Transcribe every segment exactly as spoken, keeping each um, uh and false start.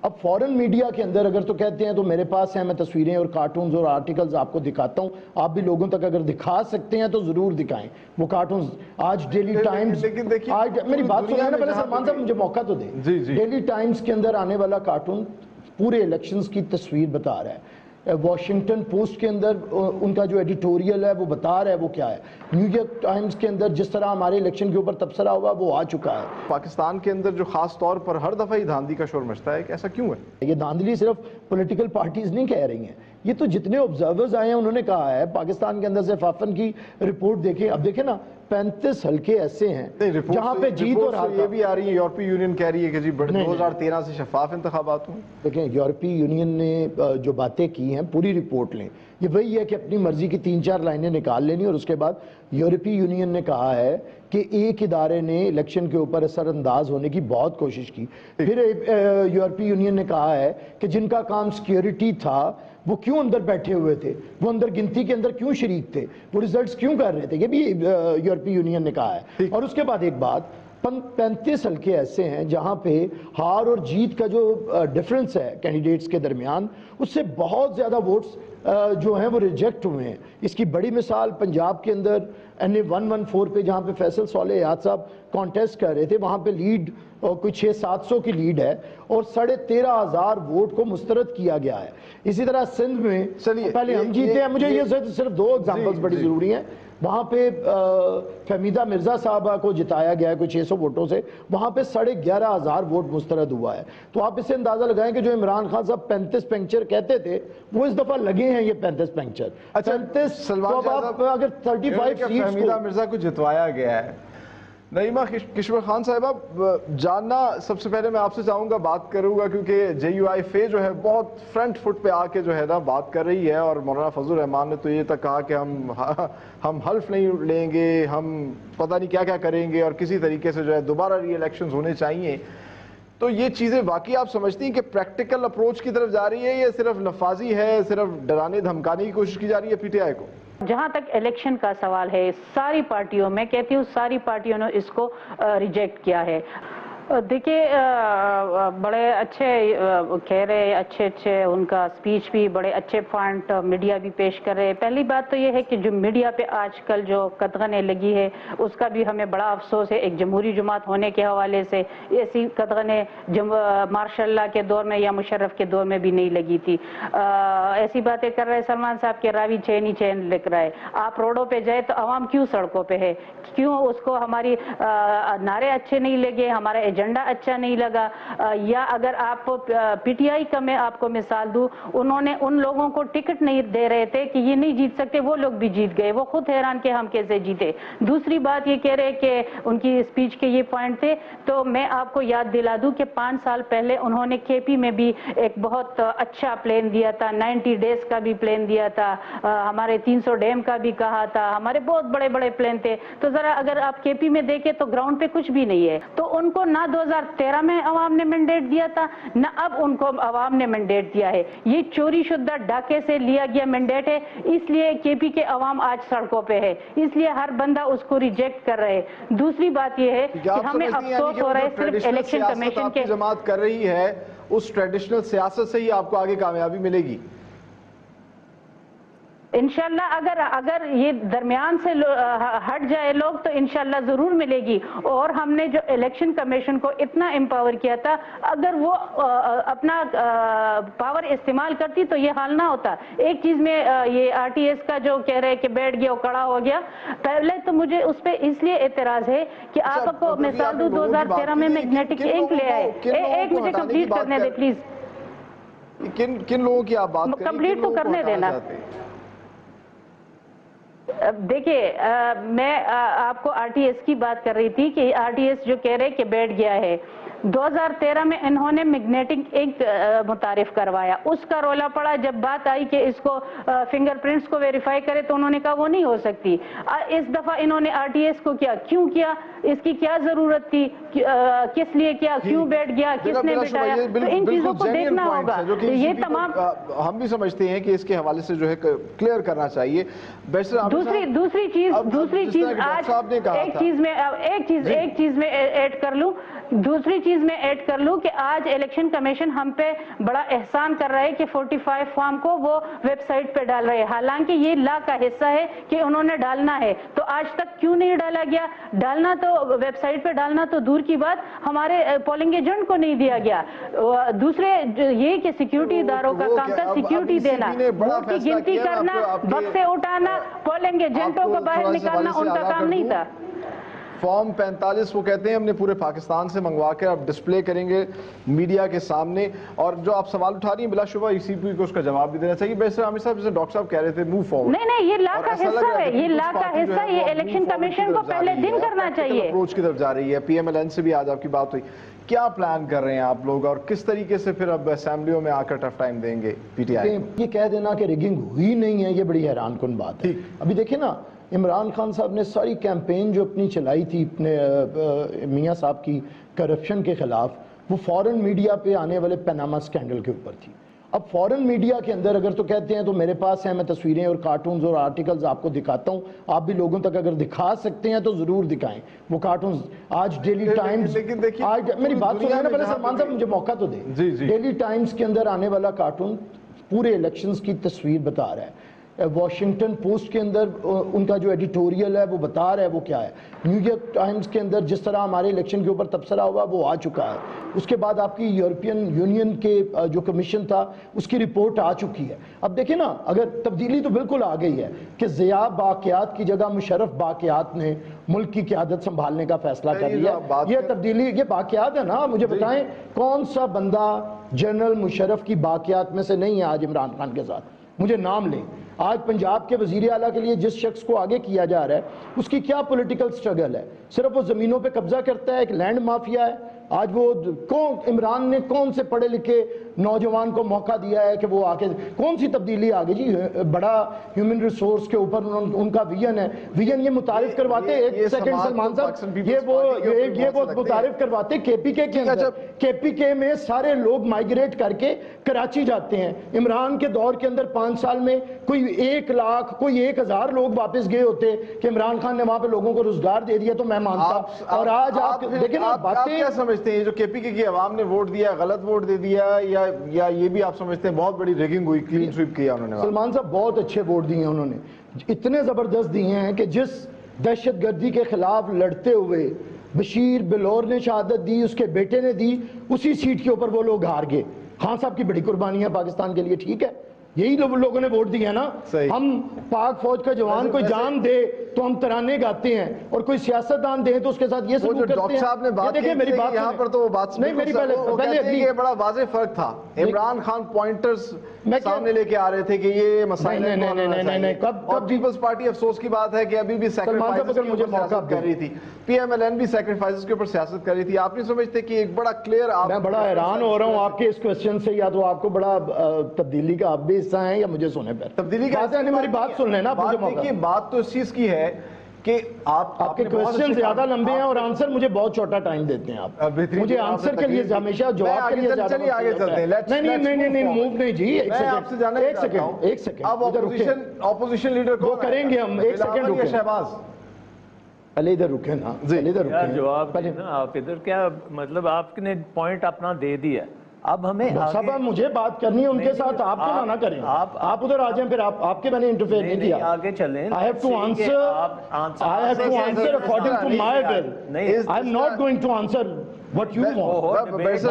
اب فورن میڈیا کے اندر اگر تو کہتے ہیں تو میرے پاس ہیں، میں تصویریں اور کارٹونز اور آرٹیکلز آپ کو دکھاتا ہوں، آپ بھی لوگوں تک اگر دکھا سکتے ہیں تو ضرور دکھائیں وہ کارٹونز. آج ڈیلی ٹائمز، آج میری بات سنیں نا پہلے سلمان صاحب، مجھے موقع تو دیں. ڈیلی ٹائمز کے اندر آنے والا کارٹون پورے الیکشنز کی تصویر بتا رہا ہے. واشنگٹن پوسٹ کے اندر ان کا جو ایڈیٹوریل ہے وہ بتا رہا ہے وہ کیا ہے. نیو یارک ٹائمز کے اندر جس طرح ہمارے الیکشن کے اوپر تبصرہ ہوا وہ آ چکا ہے. پاکستان کے اندر جو خاص طور پر ہر دفعہ ہی دھاندلی کا شور مچتا ہے، ایسا کیوں ہے؟ یہ دھاندلی صرف پولیٹیکل پارٹیز نہیں کہہ رہی ہیں، یہ تو جتنے آبزرورز آئے ہیں انہوں نے کہا ہے. پاکستان کے اندر سے فافن کی رپورٹ دیکھیں، اب دیکھیں نا پینتیس حلقے ایسے ہیں جہاں پہ جیت اور ہار. یہ بھی آ رہی ہے یورپی یونین کہہ رہی ہے کہ جی دو ہزار تیرہ سے شفاف انتخابات ہوں. دیکھیں یورپی یونین نے جو باتیں کی ہیں پوری رپورٹ لیں، یہ وہی ہے کہ اپنی مرضی کی تین چار لائنیں نکال لینی، اور اس کے بعد یورپی یونین نے کہا ہے کہ ایک ادارے نے الیکشن کے اوپر اثر انداز ہونے کی بہت کوشش کی. پھر یورپی یونین نے کہا ہے کہ جن کا کام سیکیورٹی تھا وہ کیوں اندر بیٹھے ہوئے تھے، وہ اندر گنتی کے اندر کیوں شریک تھے، وہ ریزلٹس کیوں کر رہے تھے، یہ بھی یورپی یونین نے کہا ہے. اور اس کے بعد ایک بات، پینتیس حلقے ایسے ہیں جہاں پہ ہار اور جیت کا جو ڈیفرنس ہے کینڈیڈیٹس کے درمیان، اس سے بہت زیادہ ووٹس جو ہیں وہ ریجیکٹ ہوئے ہیں. اس کی بڑی مثال پنجاب کے اندر N A one one four پہ جہاں پہ فیصل صالح حیات صاحب کانٹیسٹ کر رہے تھے، وہاں پہ لیڈ کوئی چھ سات سو کی لیڈ ہے اور ساڑھے تیرہ ہزار ووٹ کو مسترد کیا گیا ہے. اسی طرح سندھ میں پہلے ہم جیتے ہیں، مجھے یہ صرف دو ایگزامپلز بڑی ضروری ہیں. وہاں پہ فہمیدہ مرزا صاحبہ کو جتایا گیا ہے کوئی چھ سو ووٹوں سے، وہاں پہ ساڑھے گیارہ ہزار ووٹ مسترد ہوا ہے. تو آپ اس سے اندازہ لگائیں کہ جو عمران خان صاحب پینتیس پنکچر کہتے تھے وہ اس دفعہ لگے ہیں یہ پینتیس پنکچر. پینتیس اگر thirty five seats Fahmida Mirza کو جتوایا گیا ہے. نعیمہ کشور خان صاحبہ، جاننا سب سے پہلے میں آپ سے چاہوں گا، بات کروں گا کیونکہ جے یو آئی فے جو ہے بہت فرنٹ فٹ پہ آ کے جو ہے نا بات کر رہی ہے، اور مولانا فضل الرحمان نے تو یہ تک کہا کہ ہم ہم حلف نہیں لیں گے، ہم پتہ نہیں کیا کیا کریں گے، اور کسی طریقے سے جو ہے دوبارہ ری الیکشنز ہونے چاہیے. تو یہ چیزیں واقعی آپ سمجھتی ہیں کہ پریکٹیکل اپروچ کی طرف جا رہی ہے، یا صرف نفاذی ہے، صرف ڈرانے دھمکانے کی کوشش کی جا رہی ہے پی ٹی آئی کو؟ جہاں تک الیکشن کا سوال ہے، ساری پارٹیوں میں کہتی ہوں ساری پارٹیوں نے اس کو ریجیکٹ کیا ہے. دیکھیے بڑے اچھے کہہ رہے، اچھے اچھے ان کا اسپیچ بھی بڑے اچھے پوائنٹ میڈیا بھی پیش کر رہے. پہلی بات تو یہ ہے کہ جو میڈیا پہ آج کل جو قدغنیں لگی ہے اس کا بھی ہمیں بڑا افسوس ہے. ایک جمہوری جماعت ہونے کے حوالے سے ایسی قدغنیں ماشاء اللہ کے دور میں یا مشرف کے دور میں بھی نہیں لگی تھی. ایسی باتیں کر رہے سلمان صاحب کے راوی چین ہی چین لکھ رہا ہے. آپ روڈوں پہ جائے تو عوام کیوں سڑکوں پہ ہے، کیوں اس کو ہماری نعرے اچھے نہیں لگے، ہمارا ایجنڈا اچھا نہیں لگا. یا اگر آپ پی ٹی آئی کا میں آپ کو مثال دوں، انہوں نے ان لوگوں کو ٹکٹ نہیں دے رہے تھے کہ یہ نہیں جیت سکتے، وہ لوگ بھی جیت گئے. وہ خود حیران کہ ہم کیسے جیتے. دوسری بات یہ کہہ رہے کہ ان کی اسپیچ کے یہ پوائنٹ تھے، تو میں آپ کو یاد دلا دوں کہ پانچ سال پہلے انہوں نے کے پی میں بھی ایک بہت اچھا پلان دیا تھا، نائنٹی ڈیز کا بھی پلان دیا تھا، ہمارے تین سو ڈیم کا بھی کہا تھا، ہمارے بہت بڑے بڑے پلان تھے. تو ذرا اگر آپ کے پی میں دیکھیں تو گراؤنڈ پہ کچھ بھی نہیں ہے. تو ان کو نہ دو ہزار تیرہ میں عوام نے مینڈیٹ دیا تھا، نہ اب ان کو عوام نے مینڈیٹ دیا ہے. یہ چوری شدہ ڈاکے سے لیا گیا مینڈیٹ ہے، اس لیے کے پی کے عوام آج سڑکوں پہ ہے، اس لیے ہر بندہ اس کو ریجیکٹ کر رہے. دوسری بات یہ ہے کہ ہمیں افسوس ہو رہا ہے صرف الیکشن کمیشن کے جماعت کر رہی ہے اس ٹریڈیشنل سیاست سے ہی آپ کو آگے کامیابی ملے گی انشاءاللہ. اگر اگر یہ درمیان سے ہٹ جائے لوگ تو انشاءاللہ ضرور ملے گی. اور ہم نے جو الیکشن کمیشن کو اتنا امپاور کیا تھا، اگر وہ اپنا پاور استعمال کرتی تو یہ حال نہ ہوتا. ایک چیز میں یہ آر ٹی ایس کا جو کہہ رہے کہ بیٹھ گیا وہ کڑا ہو گیا، پہلے تو مجھے اس پہ اس لیے اعتراض ہے کہ آپ کو مثال دوں دو ہزار تیرہ میں میگنیٹک انک لے آئے. ایک مجھے کمپلیٹ کرنے دے پلیز. کن کن لوگوں کی آپ بات کریں، کمپلیٹ تو کرنے دینا. دیکھیے میں آپ کو آر ٹی ایس کی بات کر رہی تھی کہ آر ٹی ایس جو کہہ رہے کہ بیٹھ گیا ہے. دو ہزار تیرہ میں انہوں نے میگنیٹک انک متعارف کروایا، اس کا رولا پڑا. جب بات آئی کہ اس کو فنگر پرنٹس کو ویریفائی کرے تو انہوں نے کہا وہ نہیں ہو سکتی. اس دفعہ انہوں نے آر ٹی ایس کو کیا کیوں کیا، اس کی کیا ضرورت تھی، کس لیے کیا، کیوں بیٹھ گیا، کس نے بٹھایا. تو ان چیزوں کو دیکھنا ہوگا. یہ تمام ہم بھی سمجھتے ہیں کہ اس کے حوالے سے جو ہے کلیئر کرنا چاہیے. دوسری دوسری چیز دوسری چیز آج ایک چیز میں ایک چیز ایک چیز میں ایڈ کر لوں. دوسری چیز میں ایڈ کر لوں کہ آج الیکشن کمیشن ہم پہ بڑا احسان کر رہا ہے کہ فورٹی فائیو فارم کو وہ ویب سائٹ پہ ڈال رہے ہیں، حالانکہ یہ لا کا حصہ ہے کہ انہوں نے ڈالنا ہے، تو آج تک کیوں نہیں ڈالا گیا؟ ڈالنا تو ویب سائٹ پہ ڈالنا تو دور کی بات، ہمارے پولنگ ایجنٹ کو نہیں دیا گیا۔ دوسرے یہ کہ سیکیورٹی اداروں کا کام تھا سیکیورٹی دینا، ووٹ کی گنتی کرنا، بکسے اٹھانا، پولنگ ایجنٹوں کو باہر نکالنا ان کا کام نہیں تھا۔ فارم پینتالیس وہ کہتے ہیں ہم نے پورے پاکستان سے منگوا کے اب ڈسپلے کریں گے میڈیا کے سامنے، اور جو آپ سوال اٹھا رہی ہیں بلا شبہ ای سی پی کو اس کا جواب بھی دینا چاہیے۔ بیسر عامر صاحب جیسے ڈاکٹر صاحب کہہ رہے تھے موو فارورڈ، نہیں نہیں یہ لا کا حصہ ہے، یہ لا کا حصہ، یہ الیکشن کمیشن کو پہلے دن کرنا چاہیے۔ اپروچ کی طرف جا رہی ہے، پی ایم ایل این سے بھی آج آپ کی بات ہوئی، کیا پلان کر رہے ہیں آپ لوگ اور کس طریقے سے پھر اب اسمبلیوں میں آ کر ٹف ٹائم دیں گے پی ٹی آئی؟ یہ کہہ دینا کہ ریگنگ ہوئی نہیں ہے یہ بڑی حیران کن بات ہے۔ ابھی دیکھیں نا عمران خان صاحب نے ساری کیمپین جو اپنی چلائی تھی اپنے میاں صاحب کی کرپشن کے خلاف، وہ فورن میڈیا پہ آنے والے پیناما سکینڈل کے اوپر تھی۔ اب فورن میڈیا کے اندر اگر تو کہتے ہیں تو میرے پاس ہیں، میں تصویریں اور کارٹونز اور آرٹیکلز آپ کو دکھاتا ہوں، آپ بھی لوگوں تک اگر دکھا سکتے ہیں تو ضرور دکھائیں وہ کارٹونز۔ آج ڈیلی ٹائمز، آج میری بات سنیں نا پہلے سلمان صاحب، مجھے موقع تو دیں۔ ڈیلی ٹائمز کے اندر آنے والا کارٹون پورے الیکشنز کی تصویر بتا رہا ہے، واشنگٹن پوسٹ کے اندر ان کا جو ایڈیٹوریل ہے وہ بتا رہا ہے وہ کیا ہے، نیو یارک ٹائمز کے اندر جس طرح ہمارے الیکشن کے اوپر تبصرہ ہوا وہ آ چکا ہے، اس کے بعد آپ کی یورپین یونین کے جو کمیشن تھا اس کی رپورٹ آ چکی ہے۔ اب دیکھیں نا اگر تبدیلی تو بالکل آ گئی ہے کہ ضیاء باقیات کی جگہ مشرف باقیات نے ملک کی قیادت سنبھالنے کا فیصلہ کر لیا۔ یہ تبدیلی، یہ باقیات ہے نا، مجھے بتائیں کون سا بندہ جنرل مشرف کی باقیات میں سے نہیں ہے آج عمران خان کے ساتھ؟ مجھے نام لیں۔ آج پنجاب کے وزیر اعلیٰ کے لیے جس شخص کو آگے کیا جا رہا ہے اس کی کیا پولیٹیکل سٹرگل ہے؟ صرف وہ زمینوں پہ قبضہ کرتا ہے، ایک لینڈ مافیا ہے۔ آج وہ کون، عمران نے کون سے پڑھے لکھے نوجوان کو موقع دیا ہے کہ وہ آ کے کون سی تبدیلی آ گئی؟ جی بڑا ہیومن ریسورس کے اوپر ان کا ویژن ہے، ویژن یہ متعارف کرواتے، ایک سیکنڈ سلمان صاحب، یہ وہ یہ وہ متعارف کرواتے کے پی کے کے اندر، کے پی کے میں سارے لوگ مائگریٹ کر کے کراچی جاتے ہیں۔ عمران کے دور کے اندر پانچ سال میں کوئی ایک لاکھ کوئی ایک ہزار لوگ واپس گئے ہوتے کہ عمران خان نے وہاں پہ لوگوں کو روزگار دے دیا تو میں مانتا۔ اور آج آپ دیکھیں نا باتیں، کیا سمجھتے ہیں جو کے پی کے کی عوام نے ووٹ دیا غلط ووٹ دے دیا، یا یا یہ بھی آپ سمجھتے ہیں بہت بڑی ریگنگ ہوئی، کلین سویپ کیا انہوں نے؟ سلمان صاحب بہت اچھے ووٹ دیے انہوں نے، اتنے زبردست دیے ہیں کہ جس دہشت گردی کے خلاف لڑتے ہوئے بشیر بلور نے شہادت دی، اس کے بیٹے نے دی، اسی سیٹ کے اوپر وہ لوگ ہار گئے۔ خان صاحب کی بڑی قربانی ہے پاکستان کے لیے، ٹھیک ہے، یہی لوگوں نے ووٹ دیا نا۔ ہم پاک فوج کا جوان کوئی جان دے تو ہم ترانے گاتے ہیں، اور کوئی سیاستدان دے تو اس کے ساتھ یہ سلوک کرتے ہیں۔ ڈاکٹر صاحب نے بات کی میری بات یہاں پر تو وہ بات نہیں، میری پہلے پہلے یہ بڑا واضح فرق تھا، عمران خان پوائنٹرز سامنے لے کے آ رہے تھے کہ یہ مسائل نہیں نہیں نہیں نہیں کب اور پیپلز پارٹی افسوس کی بات ہے کہ ابھی بھی سیکریفائسز کے اوپر سیاست کر رہی تھی، پی ایم ایل این بھی سیکریفائسز کے اوپر سیاست کر رہی تھی۔ آپ نہیں سمجھتے کہ ایک بڑا کلیئر، میں بڑا حیران ہو رہا ہوں آپ کے اس کوسچن سے، یا تو آپ کو بڑا تبدیلی کا آپ بھی حصہ ہیں یا مجھے سونے پر تبدیلی کا میری بات سن لینا۔ دیکھیے بات تو اس چیز کی ہے کہ آپ آپ کے کوسچن زیادہ لمبے ہیں اور آنسر مجھے بہت چھوٹا ٹائم دیتے ہیں آپ، مجھے آنسر کے لیے ہمیشہ جواب کے لیے زیادہ چلیے آگے چلتے ہیں۔ نہیں نہیں نہیں نہیں موو نہیں جی، ایک سیکنڈ ایک سیکنڈ ایک سیکنڈ اب اپوزیشن اپوزیشن لیڈر کو کریں گے ہم، ایک سیکنڈ رکیں شہباز، پہلے ادھر رکیں نا، پہلے ادھر رکیں جواب پہلے نا آپ ادھر، کیا مطلب آپ نے پوائنٹ اپنا دے دیا، اب ہمیں صاحب مجھے بات کرنی ہے ان کے ساتھ، آپ تو نہ کریں، آپ ادھر آ جائیں، پھر آپ آپ کے میں نے انٹرفیئر نہیں کیا، آگے چلیں۔ I have to answer I have to answer according to my will. I am not going to answer what you want.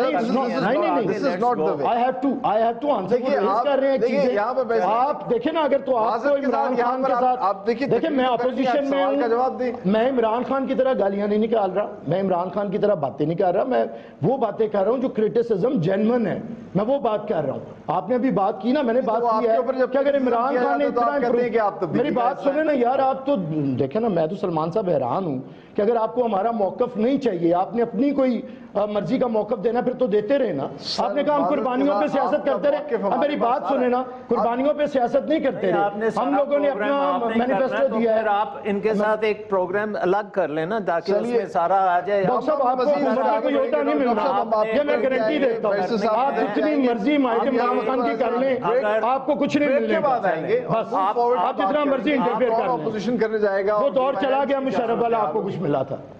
This is not the way. I have to I have to answer. کر رہے ہیں چیزیں آپ دیکھیں نا، اگر تو آپ کو عمران خان کے ساتھ دیکھیں، میں اپوزیشن میں ہوں، میں عمران خان کی طرح گالیاں نہیں نکال رہا، میں عمران خان کی طرح باتیں نہیں کر رہا، میں وہ باتیں کر رہا ہوں جو کرٹیسزم جینون ہے، میں وہ بات کر رہا ہوں۔ آپ نے ابھی بات کی نا، میں نے بات کی ہے کہ اگر عمران خان نے اتنا، میری بات سنیں نا یار، آپ تو دیکھیں نا، میں تو سلمان صاحب حیران ہوں کہ اگر آپ کو ہمارا موقف نہیں چاہیے، آپ نے اپنی کوئی مرضی کا موقف دینا، پھر تو دیتے رہے نا۔ آپ نے کہا ہم قربانیوں پہ سیاست کرتے رہے، اب میری بات سنیں نا، قربانیوں پہ سیاست نہیں کرتے رہے، ہم لوگوں نے اپنا مینیفیسٹو دیا ہے۔ آپ ان کے ساتھ ایک پروگرام الگ کر لینا تاکہ اس میں سارا آ جائے۔ ڈاکٹر صاحب آپ کو مرضی کوئی ہوتا نہیں ملنا، یہ میں گارنٹی دیتا ہوں، آپ جتنی مرضی مائک عمران خان کی کر لیں، آپ کو کچھ نہیں ملنے گا، بس آپ جتنا مرضی انٹرفیئر کر لیں، اپوزیشن کرنے جائے گا، وہ دور چلا گیا مشرف والا، آپ کو کچھ ملا تھا۔